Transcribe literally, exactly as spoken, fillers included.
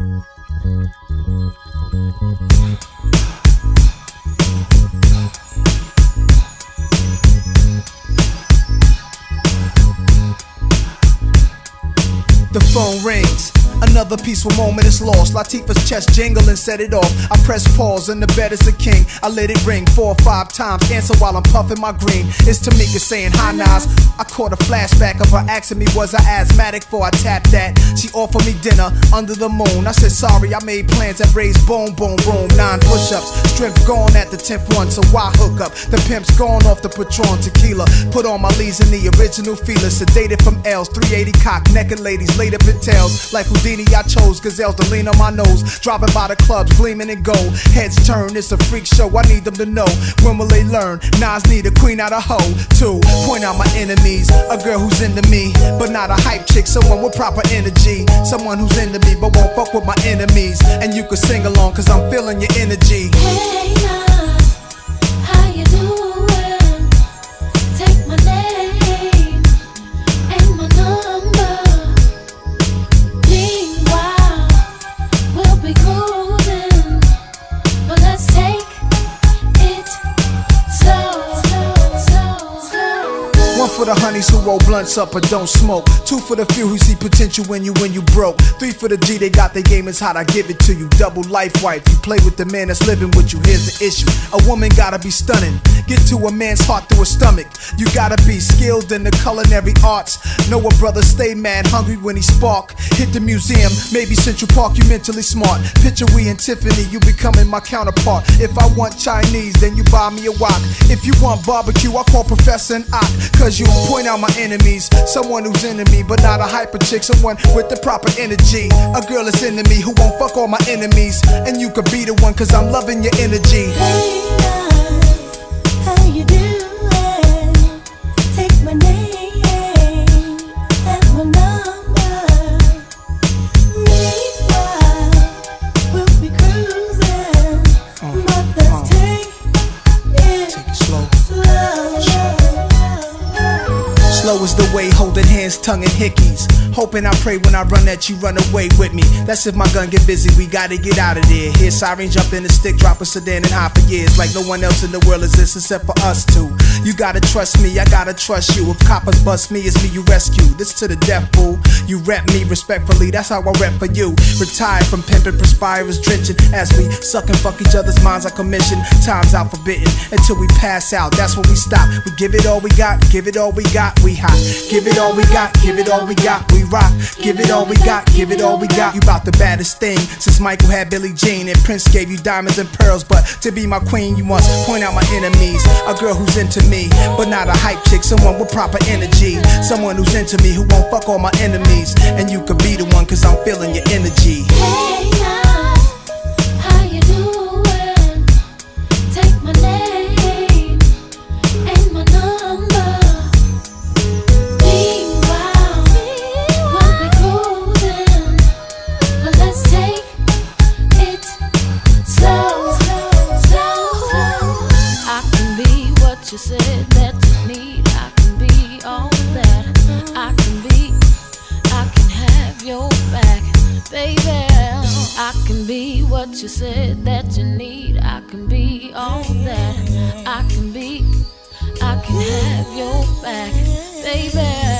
The phone rings. Another peaceful moment is lost. Latifah's chest jingle and set it off. I press pause and the bed is a king. I let it ring four or five times. Answer while I'm puffing my green. It's Tamika saying hi Nas. I caught a flashback of her asking me was I asthmatic before I tapped that. She offered me dinner under the moon. I said sorry, I made plans that raised boom boom boom. Nine push-ups, strength gone at the tenth one. So why hook up? The pimp's gone off the Patron tequila. Put on my leads in the original feeler. Sedated from L's, three eighty cock, naked ladies laid up in tails. Like Houdini I chose gazelles to lean on my nose. Driving by the clubs gleaming in gold. Heads turn, it's a freak show, I need them to know. When will they learn? Nas need a queen out of hoe. Two, point out my enemies. A girl who's into me, but not a hype chick. Someone with proper energy. Someone who's into me, but won't fuck with my enemies. And you can sing along, cause I'm feeling your energy. Hey Nas, how you doing? Take my name and my number. Meanwhile, we'll be cruising, but let's take it slow, slow, slow, slow. One for the honeys who roll blunts up but don't smoke. Two for the few who see potential when you when you broke. Three for the G, they got their game is hot, I give it to you. Double life wife, you play with the man that's living with you. Here's the issue, a woman gotta be stunning. Get to a man's heart through a stomach. You gotta be skilled in the culinary arts. Know a brother stay mad hungry when he spark. Hit the museum, maybe Central Park, you mentally smart. Picture we and Tiffany, you becoming my counterpart. If I want Chinese, then you buy me a wok. If you want barbecue, I call Professor and Ock. Cause you point out my enemies. Someone who's into me, but not a hyper chick. Someone with the proper energy. A girl that's into me who won't fuck all my enemies. And you could be the one cause I'm loving your energy. Hey Nas, how you doing? Take my name and my number. Meanwhile, we'll be cruising, uh, but let's uh, take it take it slow. slow. Slow is the way, holding hands, tongue and hickeys. Hoping I pray when I run at you, run away with me. That's if my gun get busy, we gotta get out of there. Hear siren jump in the stick, drop a sedan and hide for years. Like no one else in the world exists except for us two. You gotta trust me, I gotta trust you. If coppers bust me, it's me you rescue. This to the death, boo. You rep me respectfully, that's how I rep for you. Retired from pimping, perspirers drenching. As we suck and fuck each other's minds, I commission. Time's out forbidden until we pass out. That's when we stop. We give it all we got, give it all we got, we hot. Give it all we got, give it all we got, we rock. Give it all we got, give it all we got. You bout the baddest thing since Michael had Billie Jean and Prince gave you diamonds and pearls. But to be my queen, you must point out my enemies. A girl who's into me, but not a hype chick. Someone with proper energy. Someone who's into me who won't fuck all my enemies. And you could be the one cause I'm feeling your energy. Hey Nas, how you doing? Take my name and my number. Meanwhile, we'll be cruising, but let's take it slow, slow, slow. I can be what you said that you need. I can be all that. I can be, I can have your back, baby. I can be what you said that you need. I can be all that. I can be, I can have your back, baby.